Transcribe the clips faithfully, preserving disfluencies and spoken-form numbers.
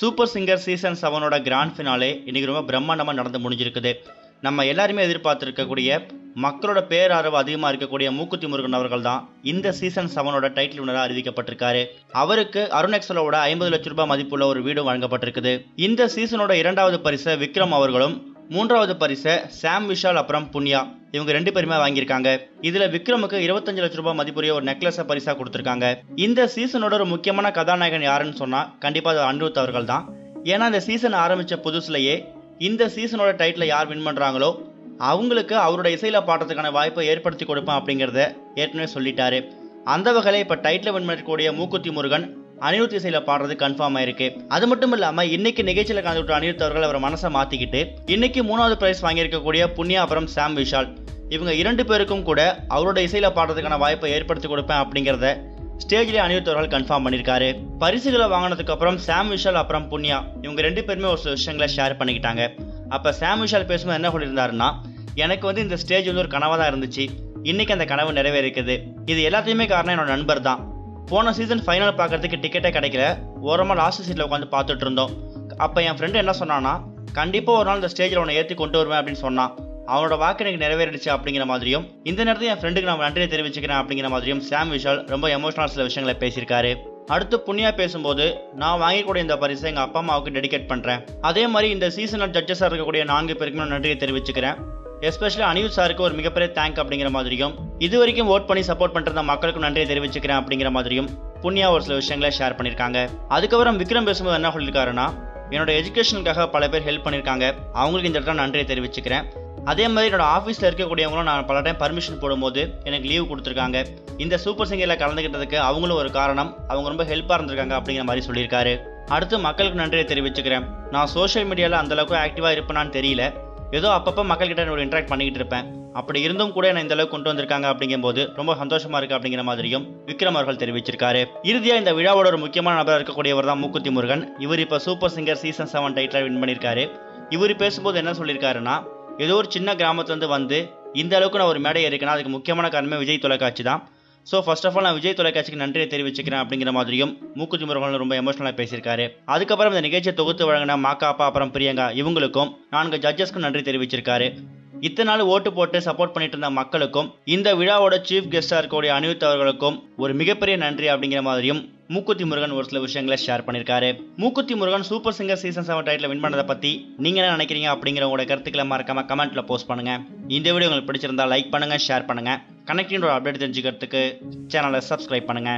Super singer season செவனோட grand finale இன்னைக்கு ரொம்ப பிரம்மாண்டமாக நடந்து முடிஞ்சிருக்குது. நம்ம எல்லாருமே எதிர்பார்த்துருக்கக்கூடிய மக்களோட பேராதரவு அதிகமாக இருக்கக்கூடிய மூக்குத்தி முருகன் அவர்கள் தான் இந்த சீசன் செவனோட டைட்டில் வினராக அறிவிக்கப்பட்டிருக்காரு. அவருக்கு அருண் எக்ஸலோட ஐம்பது லட்சம் ரூபாய் மதிப்புள்ள ஒரு வீடு வழங்கப்பட்டிருக்குது. இந்த சீசனோட இரண்டாவது பரிசை விக்ரம் அவர்களும், மூன்றாவது பரிசை சாம் விஷால் அப்புறம் புண்ணியா இவங்க ரெண்டு பேருமே வாங்கியிருக்காங்க. இதுல விக்ரமுக்கு இருபத்தஞ்சு லட்சம் ரூபாய் மதிப்புரிய ஒரு நெக்லஸை பரிசா கொடுத்திருக்காங்க. இந்த சீசனோட ஒரு முக்கியமான கதாநாயகன் யாருன்னு சொன்னா கண்டிப்பா அது அனிருத் அவர்கள் தான். ஏன்னா இந்த சீசன் ஆரம்பிச்ச புதுசுலயே இந்த சீசனோட டைட்டில் யார் வின் பண்றாங்களோ அவங்களுக்கு அவரோட இசையில பாடுறதுக்கான வாய்ப்பை ஏற்படுத்தி கொடுப்பேன் அப்படிங்கறத ஏற்கனவே சொல்லிட்டாரு. அந்த வகையில இப்ப டைட்டில் வின் பண்ணக்கூடிய மூக்குத்தி முருகன் அனிருத் இசையில பாடுறது கன்ஃபார்ம் ஆயிருக்கு. அது மட்டும் இல்லாம இன்னைக்கு நிகழ்ச்சியில கலந்துட்டு அனிருத் அவர்கள் அவர் மனசை மாத்திக்கிட்டு இன்னைக்கு மூணாவது பிரைஸ் வாங்கியிருக்கக்கூடிய புண்ணியா அப்புறம் சாம் விஷால் இவங்க இரண்டு பேருக்கும் கூட அவரோட இசையில பாடுறதுக்கான வாய்ப்பை ஏற்படுத்தி கொடுப்பேன் அப்படிங்கறத ஸ்டேஜ்ல அனிருத் அவர்கள் கன்ஃபார்ம் பண்ணிருக்காரு. பரிசுகளை வாங்கினதுக்கு அப்புறம் சாம் விஷால் அப்புறம் புண்ணியா இவங்க ரெண்டு பேருமே ஒரு சில விஷயங்களை ஷேர் பண்ணிக்கிட்டாங்க. அப்ப சாம் விஷால் பேசும்போது என்ன சொல்லியிருந்தாருன்னா, எனக்கு வந்து இந்த ஸ்டேஜ் வந்து ஒரு கனவா தான் இருந்துச்சு, இன்னைக்கு அந்த கனவு நிறைவேறிக்குது. இது எல்லாத்தையுமே காரணம் என்னோட நண்பர் தான். போன சீசன் ஃபைனல் பார்க்கறதுக்கு டிக்கெட்டே கிடைக்கல, ஓரமாக லாஸ்ட் சீட்டில் உட்காந்து பார்த்துட்டு இருந்தோம். அப்போ என் ஃப்ரெண்டு என்ன சொன்னான்னா, கண்டிப்பாக ஒரு நாள் இந்த ஸ்டேஜில் உன்னை ஏற்றி கொண்டு வருவேன் அப்படின்னு சொன்னான். அவனோட வாக்கு எனக்கு நிறைவேறிடுச்சு அப்படிங்கிற மாதிரியும், இந்த நேரத்தில் என் ஃப்ரெண்டுக்கு நான் நன்றியை தெரிவிச்சுக்கிறேன் அப்படிங்கிற மாதிரியும் சாம் விஷால் ரொம்ப எமோஷனல் சில விஷயங்களை பேசியிருக்காரு. அடுத்து புண்ணியா பேசும்போது, நான் வாங்கிக்கூடிய இந்த பரிசை எங்கள் அப்பா அம்மாவுக்கு டெடிகேட் பண்ணுறேன். அதே மாதிரி இந்த சீசனில் ஜட்ஜஸாக இருக்கக்கூடிய நான்கு பேருக்குமே நான் நன்றியை தெரிவிச்சுக்கிறேன். எஸ்பெஷலி அனிருத் சாருக்கு ஒரு மிகப்பெரிய தேங்க் அப்படிங்கிற மாதிரியும், இது வரைக்கும் ஓட் பண்ணி சப்போர்ட் பண்ணிருந்த மக்களுக்கும் நன்றியை தெரிவிச்சுக்கிறேன் அப்படிங்கிற மாதிரியும் புண்ணியா ஒரு சில விஷயங்களை ஷேர் பண்ணியிருக்காங்க. அதுக்கப்புறம் விக்ரம் பேசும்போது என்ன சொல்லியிருக்காருன்னா, என்னோட எஜுகேஷனுக்காக பல பேர் ஹெல்ப் பண்ணியிருக்காங்க, அவங்களுக்கு இந்த இடத்துல நன்றியை தெரிவிச்சுக்கிறேன். அதே மாதிரி என்னோட ஆஃபீஸில் இருக்கக்கூடியவங்களும் நான் பல டைம் பர்மிஷன் போடும்போது எனக்கு லீவ் கொடுத்துருக்காங்க. இந்த சூப்பர் சிங்கரில் கலந்துக்கிட்டதுக்கு அவங்களும் ஒரு காரணம், அவங்க ரொம்ப ஹெல்ப்பாக இருந்திருக்காங்க அப்படிங்கிற மாதிரி சொல்லியிருக்காரு. அடுத்து மக்களுக்கு நன்றியை தெரிவிச்சுக்கிறேன். நான் சோஷியல் மீடியாவில் அந்தளவுக்கு ஆக்டிவாக இருப்பேனான்னு தெரியல, ஏதோ அப்பப்போ மக்கள்கிட்ட ஒரு இன்ட்ராக்ட் பண்ணிக்கிட்டு இருப்பேன், அப்படி இருந்தும் கூட என்ன இந்த அளவுக்கு கொண்டு வந்திருக்காங்க அப்படிங்கும்போது ரொம்ப சந்தோஷமா இருக்கு அப்படிங்கிற மாதிரியும் விக்ரம் அவர்கள் தெரிவிச்சிருக்காரு. இறுதியா இந்த விழாவோட ஒரு முக்கியமான நபராக இருக்கக்கூடியவர் தான் மூக்குத்தி முருகன். இவர் இப்ப super singer season seven title win பண்ணியிருக்காரு. இவர் பேசும்போது என்ன சொல்லியிருக்காருன்னா, ஏதோ ஒரு சின்ன கிராமத்துலேருந்து வந்து இந்த அளவுக்கு நான் ஒரு மேடை இருக்கேன்னா அதுக்கு முக்கியமான காரணமே விஜய் தொலைக்காட்சி தான். ஸோ ஃபர்ஸ்ட் ஆஃப் ஆல் நான் விஜய் தொலைக்காட்சிக்கு நன்றியை தெரிவிச்சுக்கிறேன் அப்படிங்கிற மாதிரியும் மூக்குத்தி முருகன் ரொம்ப எமோஷனலாக பேசியிருக்காரு. அதுக்கப்புறம் இந்த நிகழ்ச்சியை தொகுத்து வழங்கின மாக்காப்பா அப்புறம் பிரியங்கா இவங்களுக்கும் நான்கு ஜட்ஜஸ்க்கும் நன்றி தெரிவிச்சிருக்காரு. இத்தனை நாள் ஓட்டு போட்டு சப்போர்ட் பண்ணிட்டு இருந்த மக்களுக்கும் இந்த விழாவோட சீஃப் கெஸ்டாக இருக்கக்கூடிய அனிருத் அவர்களுக்கும் ஒரு மிகப்பெரிய நன்றி அப்படிங்கிற மாதிரியும் மூக்குத்தி முருகன் ஒரு சில விஷயங்களை ஷேர் பண்ணியிருக்காரு. Mookuthi Murugan super singer season seven title win பண்ணதை பற்றி நீங்கள் என்ன நினைக்கிறீங்க அப்படிங்கிற உங்களோட கருத்துக்களை மறக்காம கமெண்ட்டில் போஸ்ட் பண்ணுங்கள். இந்த வீடியோ உங்களுக்கு பிடிச்சிருந்தா லைக் பண்ணுங்கள், ஷேர் பண்ணுங்கள். கனெக்டிங்கோட அப்டேட் தெரிஞ்சுக்கிறதுக்கு சேனலை சப்ஸ்கிரைப் பண்ணுங்கள்.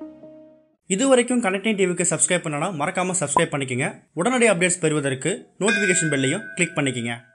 இது வரைக்கும் கனெக்டிங் டிவிக்கு சப்ஸ்கிரைப் பண்ணனா மறக்காமல் சப்ஸ்கிரைப் பண்ணிக்கங்க. உடனடி அப்டேட்ஸ் பெறுவதற்கு நோட்டிஃபிகேஷன் பெல்லையும் கிளிக் பண்ணிக்கங்க.